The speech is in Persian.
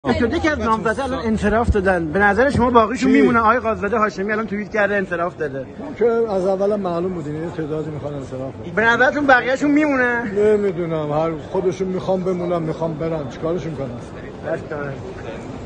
شده که از نامزده الان انصراف دادن، به نظر شما باقیشون میمونه؟ آقای قاضی هاشمی الان توییت کرده انصراف داده که از اول معلوم بود این تعدادی میخوان انصراف بدن. به نظرتون بقیه‌شون میمونه؟ نمیدونم، هر خودشون میخوام بمونم میخوام برن، چیکارشون کنم؟